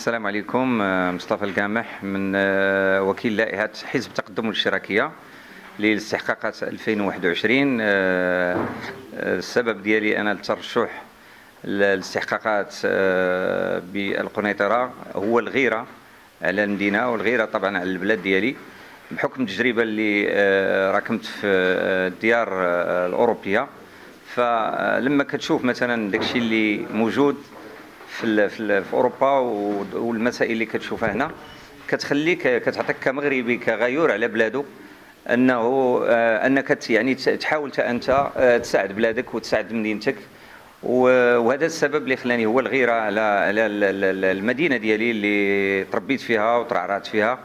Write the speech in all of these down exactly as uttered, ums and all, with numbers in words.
السلام عليكم. مصطفى القامح من وكيل لائحة حزب التقدم والاشتراكية للاستحقاقات ألفين وواحد وعشرين. السبب ديالي أنا للترشح للاستحقاقات بالقنيطرة هو الغيرة على المدينة والغيرة طبعا على البلاد ديالي، بحكم التجربة اللي راكمت في الديار الأوروبية. فلما كتشوف مثلا داكشي اللي موجود في في اوروبا والمسائل اللي كتشوفها هنا كتخليك كتعطيك كمغربي كغيور على بلادو انه انك يعني تحاول انت تساعد بلادك وتساعد مدينتك. وهذا السبب اللي خلاني هو الغيره على على المدينه ديالي اللي تربيت فيها وترعرعت فيها،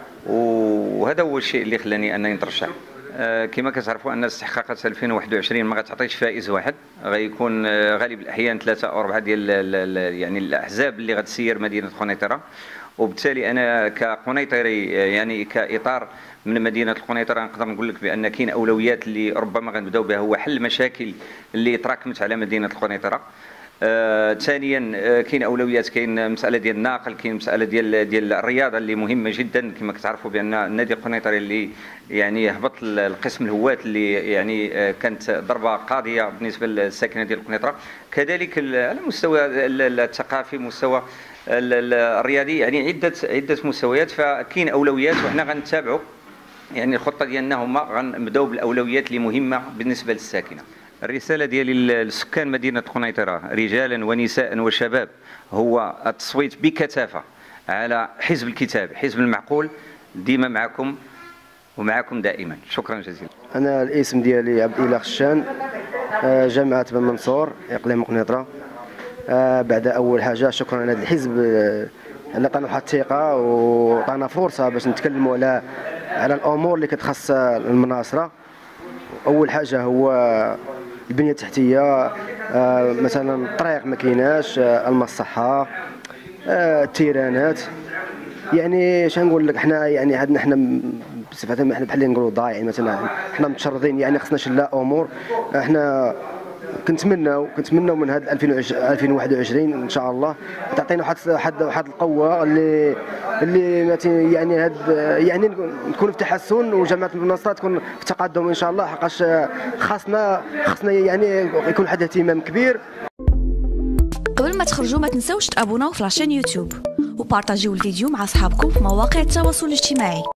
وهذا هو الشيء اللي خلاني انني نترشح. كما كتعرفوا ان استحقاقات ألفين وواحد وعشرين ما غتعطيش فائز واحد، غيكون غالب الاحيان ثلاثه او اربعه ديال يعني الاحزاب اللي غتسير مدينه القنيطره. وبالتالي انا كقنيطري يعني كاطار من مدينه القنيطره نقدر نقول لك بان كاين اولويات اللي ربما غنبداو بها، هو حل المشاكل اللي تراكمت على مدينه القنيطره. آه، ثانيا آه، كاين اولويات، كاين مساله ديال الناقل، كاين مساله ديال ديال الرياضه اللي مهمه جدا. كما كتعرفوا بان النادي القنيطري اللي يعني هبط القسم الهوات اللي يعني آه، كانت ضربه قاضيه بالنسبه للساكنه ديال القنيطره، كذلك على المستوى الثقافي، مستوى الرياضي، يعني عده عده مستويات. فكاين اولويات وحنا غنتابعوا يعني الخطه ديالنا هما غنبداو بالاولويات اللي مهمه بالنسبه للساكنه. الرسالة ديالي لسكان مدينة القنيطرة رجالا ونساء وشباب هو التصويت بكثافة على حزب الكتاب، حزب المعقول. ديما معكم ومعكم دائما. شكرا جزيلا. أنا الاسم ديالي عبد الإله خشان، جامعة بن منصور، إقليم القنيطرة. بعد أول حاجة شكرا على هذا الحزب اللي عطانا واحد الثقة وعطانا فرصة باش نتكلموا على على الأمور اللي كتخص المناصرة. أول حاجة هو البنية التحتية، آه مثلا الطريق ما كايناش، آه المصحة، آه التيرانات. يعني شنو نقول لك، حنا يعني عندنا حنا بصفه حنا بحال اللي نقولوا ضايعين مثلا، حنا متشردين، يعني خصنا لا امور. حنا كنتمناو كنتمناو من هذا ألفين وواحد وعشرين ان شاء الله تعطينا واحد واحد واحد القوه اللي اللي يعني هاد يعني نكون في تحسن، وجماعه المناصره تكون في تقدم ان شاء الله، حقاش خاصنا خاصنا يعني يكون واحد اهتمام كبير. قبل ما تخرجوا ما تنساوش تابوناو في لاشين يوتيوب وبارطاجيو الفيديو مع اصحابكم في مواقع التواصل الاجتماعي.